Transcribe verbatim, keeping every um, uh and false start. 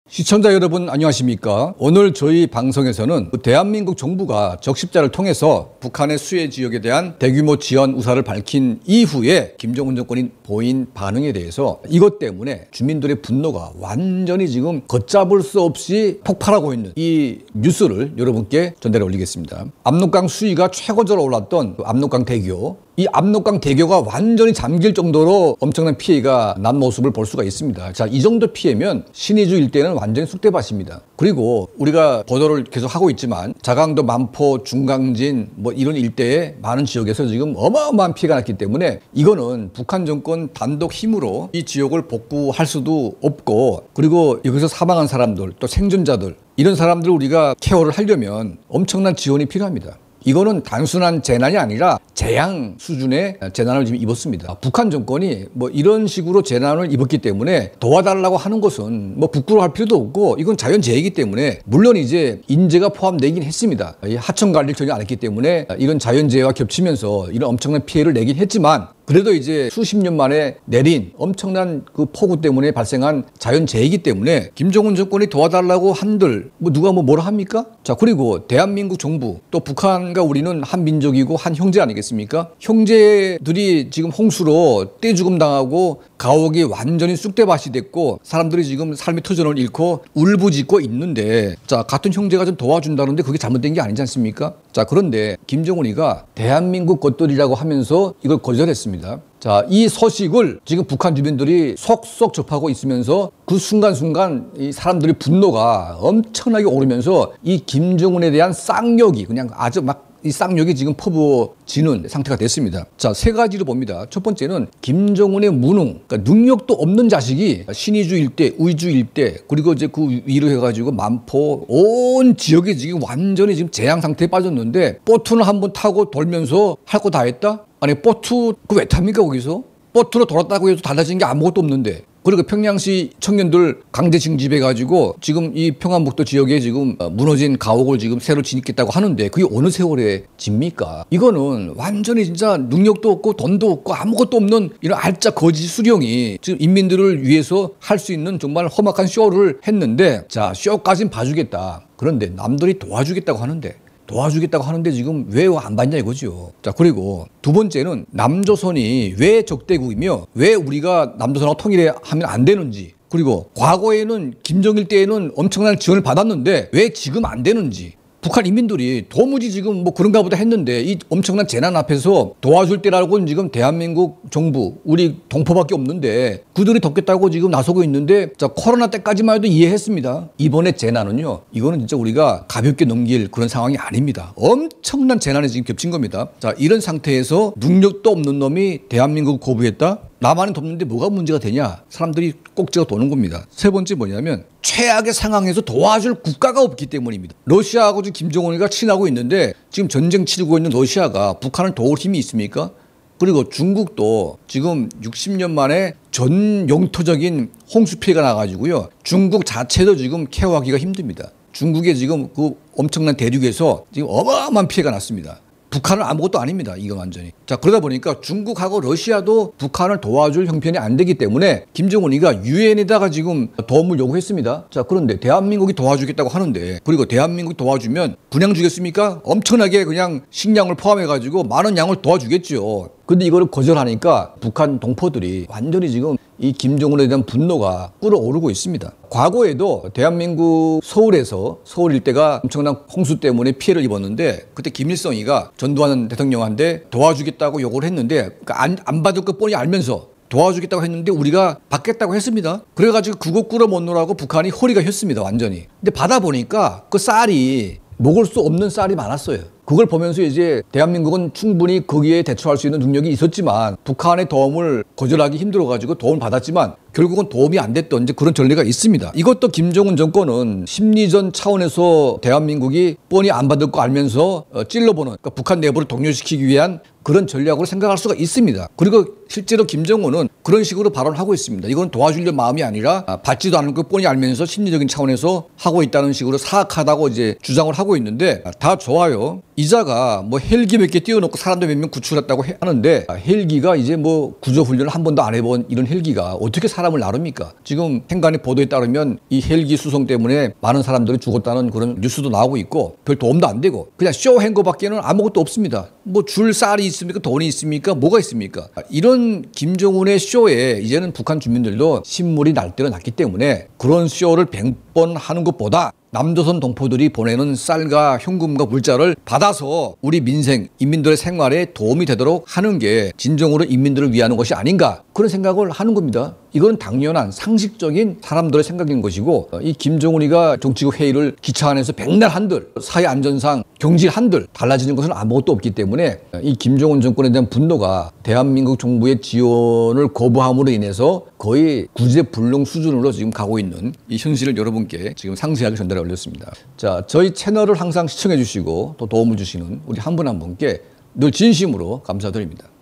시청자 여러분 안녕하십니까? 오늘 저희 방송에서는 대한민국 정부가 적십자를 통해서 북한의 수해 지역에 대한 대규모 지원 의사를 밝힌 이후에 김정은 정권이 보인 반응에 대해서 이것 때문에 주민들의 분노가 완전히 지금 걷잡을 수 없이 폭발하고 있는 이 뉴스를 여러분께 전달해 올리겠습니다. 압록강 수위가 최고조로 올랐던 압록강 대교, 이 압록강 대교가 완전히 잠길 정도로 엄청난 피해가 난 모습을 볼 수가 있습니다. 자, 이 정도 피해면 신의주 일대는 완전히 쑥대밭입니다. 그리고 우리가 보도를 계속 하고 있지만 자강도, 만포, 중강진 뭐 이런 일대의 많은 지역에서 지금 어마어마한 피해가 났기 때문에 이거는 북한 정권 단독 힘으로 이 지역을 복구할 수도 없고, 그리고 여기서 사망한 사람들 또 생존자들 이런 사람들을 우리가 케어를 하려면 엄청난 지원이 필요합니다. 이거는 단순한 재난이 아니라 재앙 수준의 재난을 지금 입었습니다. 북한 정권이 뭐 이런 식으로 재난을 입었기 때문에 도와달라고 하는 것은 뭐 부끄러워할 필요도 없고 이건 자연재해이기 때문에, 물론 이제 인재가 포함되긴 했습니다. 하청 관리를 전혀 안 했기 때문에 이런 자연재해와 겹치면서 이런 엄청난 피해를 내긴 했지만, 그래도 이제 수십 년 만에 내린 엄청난 그 폭우 때문에 발생한 자연재해이기 때문에 김정은 정권이 도와달라고 한들 뭐 누가 뭐 뭐라 합니까? 자, 그리고 대한민국 정부 또 북한과 우리는 한 민족이고 한 형제 아니겠습니까? 형제들이 지금 홍수로 떼죽음 당하고 가옥이 완전히 쑥대밭이 됐고 사람들이 지금 삶의 터전을 잃고 울부짖고 있는데, 자, 같은 형제가 좀 도와준다는데 그게 잘못된 게 아니지 않습니까? 자, 그런데 김정은이가 대한민국 것들이라고 하면서 이걸 거절했습니다. 자, 이 소식을 지금 북한 주민들이 속속 접하고 있으면서 그 순간순간 이 사람들의 분노가 엄청나게 오르면서 이 김정은에 대한 쌍욕이 그냥 아주 막 이 쌍욕이 지금 퍼부어지는 상태가 됐습니다. 자, 세 가지로 봅니다. 첫 번째는 김정은의 무능, 그러니까 능력도 없는 자식이 신의주 일대, 의주 일대, 그리고 이제 그 위로 해가지고 만포 온 지역이 지금 완전히 지금 재앙 상태에 빠졌는데 보트는 한번 타고 돌면서 할 거 다 했다? 아니, 보트 그 왜 탑니까 거기서? 보트로 돌았다고 해도 달라진 게 아무것도 없는데. 그리고 평양시 청년들 강제 징집해가지고 지금 이 평안북도 지역에 지금 무너진 가옥을 지금 새로 짓겠다고 하는데 그게 어느 세월에 집니까? 이거는 완전히 진짜 능력도 없고 돈도 없고 아무것도 없는 이런 알짜 거지 수령이 지금 인민들을 위해서 할 수 있는 정말 험악한 쇼를 했는데, 자, 쇼까진 봐주겠다. 그런데 남들이 도와주겠다고 하는데 도와주겠다고 하는데 지금 왜 안 받냐 이거죠. 자, 그리고 두 번째는 남조선이 왜 적대국이며 왜 우리가 남조선하고 통일하면 안 되는지, 그리고 과거에는 김정일 때에는 엄청난 지원을 받았는데 왜 지금 안 되는지, 북한 인민들이 도무지 지금 뭐 그런가 보다 했는데 이 엄청난 재난 앞에서 도와줄 때라고는 지금 대한민국 정부, 우리 동포밖에 없는데 그들이 돕겠다고 지금 나서고 있는데, 자, 코로나 때까지만 해도 이해했습니다. 이번에 재난은요, 이거는 진짜 우리가 가볍게 넘길 그런 상황이 아닙니다. 엄청난 재난이 지금 겹친 겁니다. 자, 이런 상태에서 능력도 없는 놈이 대한민국을 거부했다? 나만은 돕는데 뭐가 문제가 되냐? 사람들이 꼭지가 도는 겁니다. 세 번째 뭐냐면 최악의 상황에서 도와줄 국가가 없기 때문입니다. 러시아하고 지금 김정은이가 친하고 있는데 지금 전쟁 치르고 있는 러시아가 북한을 도울 힘이 있습니까? 그리고 중국도 지금 육십 년 만에 전 영토적인 홍수 피해가 나가지고요, 중국 자체도 지금 케어하기가 힘듭니다. 중국의 지금 그 엄청난 대륙에서 지금 어마어마한 피해가 났습니다. 북한은 아무것도 아닙니다. 이거 완전히. 자, 그러다 보니까 중국하고 러시아도 북한을 도와줄 형편이 안 되기 때문에 김정은이가 유엔에다가 지금 도움을 요구했습니다. 자, 그런데 대한민국이 도와주겠다고 하는데, 그리고 대한민국이 도와주면 분양 주겠습니까? 엄청나게 그냥 식량을 포함해가지고 많은 양을 도와주겠죠. 근데 이거를 거절하니까 북한 동포들이 완전히 지금 이 김정은에 대한 분노가 끓어오르고 있습니다. 과거에도 대한민국 서울에서, 서울 일대가 엄청난 홍수 때문에 피해를 입었는데 그때 김일성이가 전두환 대통령한테 도와주겠다고 요구를 했는데, 그러니까 안, 안 받을 거 뻔히 알면서 도와주겠다고 했는데 우리가 받겠다고 했습니다. 그래가지고 그거 꿇어 먹느라고 북한이 허리가 휘었습니다. 완전히. 근데 받아보니까 그 쌀이 먹을 수 없는 쌀이 많았어요. 그걸 보면서 이제 대한민국은 충분히 거기에 대처할 수 있는 능력이 있었지만 북한의 도움을 거절하기 힘들어가지고 도움을 받았지만 결국은 도움이 안 됐던 이제 그런 전례가 있습니다. 이것도 김정은 정권은 심리전 차원에서 대한민국이 뻔히 안 받을 거 알면서 찔러보는, 그러니까 북한 내부를 동요시키기 위한 그런 전략으로 생각할 수가 있습니다. 그리고 실제로 김정은은 그런 식으로 발언하고 있습니다. 이건 도와주려 마음이 아니라 받지도 않을 것 뻔히 알면서 심리적인 차원에서 하고 있다는 식으로 사악하다고 이제 주장을 하고 있는데 다 좋아요. 이자가 뭐 헬기 몇 개 띄워놓고 사람들 몇 명 구출했다고 하는데 헬기가 이제 뭐 구조훈련을 한 번도 안 해본 이런 헬기가 어떻게 사람을 나릅니까? 지금 행간의 보도에 따르면 이 헬기 수송 때문에 많은 사람들이 죽었다는 그런 뉴스도 나오고 있고 별 도움도 안 되고 그냥 쇼한 거밖에는 아무것도 없습니다. 뭐 줄 쌀이 있습니까? 돈이 있습니까? 뭐가 있습니까? 이런 김정은의 쇼에 이제는 북한 주민들도 신물이 날 때가 났기 때문에 그런 쇼를 백 번 하는 것보다 남조선 동포들이 보내는 쌀과 현금과 물자를 받아서 우리 민생, 인민들의 생활에 도움이 되도록 하는 게 진정으로 인민들을 위하는 것이 아닌가 그런 생각을 하는 겁니다. 이건 당연한 상식적인 사람들의 생각인 것이고 이 김정은이가 정치국 회의를 기차 안에서 백날 한들 사회 안전상 경질 한들 달라지는 것은 아무것도 없기 때문에 이 김정은 정권에 대한 분노가 대한민국 정부의 지원을 거부함으로 인해서 거의 구제불능 수준으로 지금 가고 있는 이 현실을 여러분께 지금 상세하게 전달해 올렸습니다. 자, 저희 채널을 항상 시청해 주시고 또 도움을 주시는 우리 한 분 한 분께 늘 진심으로 감사드립니다.